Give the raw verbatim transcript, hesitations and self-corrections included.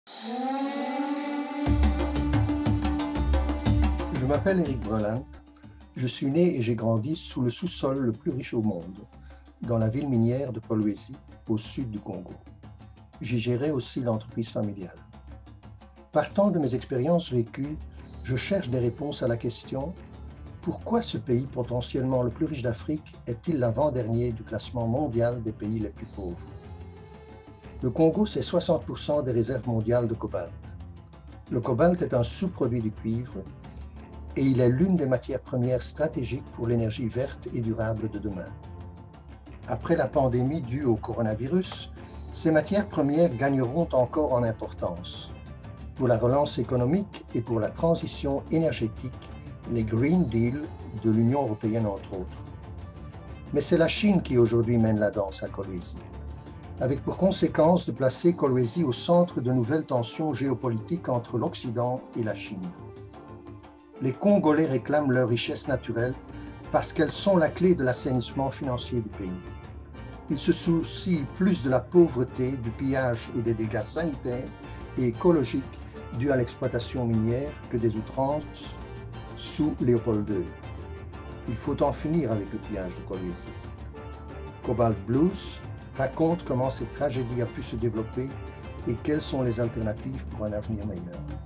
Je m'appelle Éric Breland. Je suis né et j'ai grandi sous le sous-sol le plus riche au monde, dans la ville minière de Kolwezi, au sud du Congo. J'y gérais aussi l'entreprise familiale. Partant de mes expériences vécues, je cherche des réponses à la question: pourquoi ce pays potentiellement le plus riche d'Afrique est-il l'avant-dernier du classement mondial des pays les plus pauvres? Le Congo, c'est soixante pour cent des réserves mondiales de cobalt. Le cobalt est un sous-produit du cuivre et il est l'une des matières premières stratégiques pour l'énergie verte et durable de demain. Après la pandémie due au coronavirus, ces matières premières gagneront encore en importance. Pour la relance économique et pour la transition énergétique, les Green Deal de l'Union européenne entre autres. Mais c'est la Chine qui aujourd'hui mène la danse à Kolwezi, avec pour conséquence de placer Kolwezi au centre de nouvelles tensions géopolitiques entre l'Occident et la Chine. Les Congolais réclament leurs richesses naturelles parce qu'elles sont la clé de l'assainissement financier du pays. Ils se soucient plus de la pauvreté, du pillage et des dégâts sanitaires et écologiques dus à l'exploitation minière que des outrances sous Léopold deux. Il faut en finir avec le pillage de Kolwezi. Cobalt Blues raconte comment cette tragédie a pu se développer et quelles sont les alternatives pour un avenir meilleur.